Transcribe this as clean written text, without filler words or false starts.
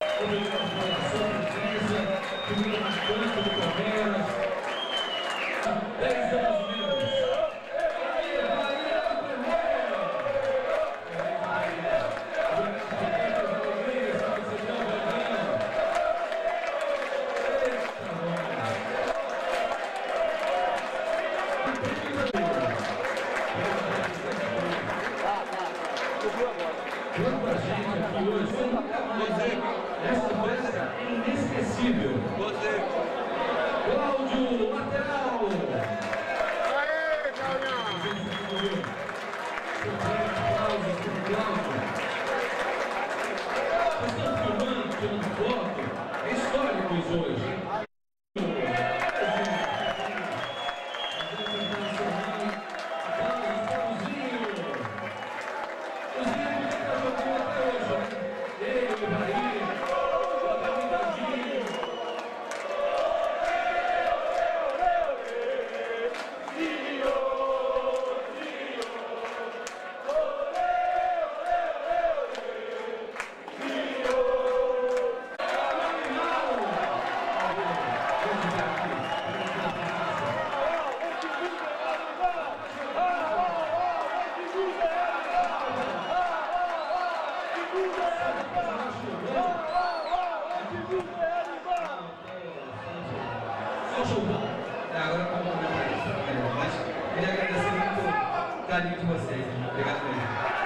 Quanta gente aqui hoje, nunca mais. Essa festa é inesquecível. Cláudio, lateral. Aê, Claudio! Aplausos para o Cláudio. Vocês estão filmando, tirando foto. É histórico isso hoje, hein? Agora eu vou comentar isso, mas queria agradecer muito o carinho de vocês. Obrigado mesmo.